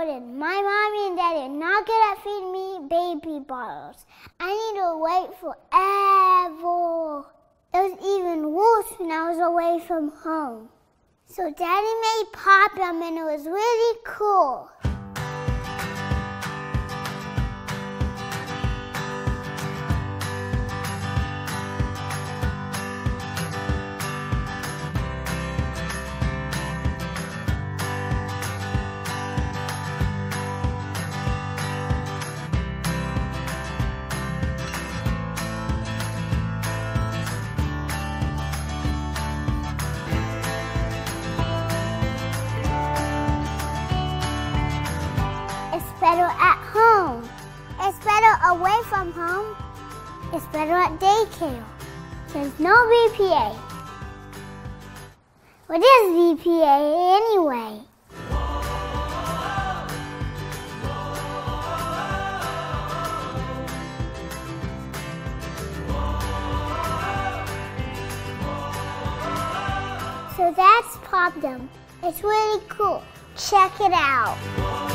Jordan, my mommy and daddy are not good at feeding me baby bottles. I need to wait forever. It was even worse when I was away from home. So daddy made pop them and it was really cool. It's better at home. It's better away from home. It's better at daycare. There's no BPA. What is BPA anyway? So that's Pop Them. It's really cool. Check it out.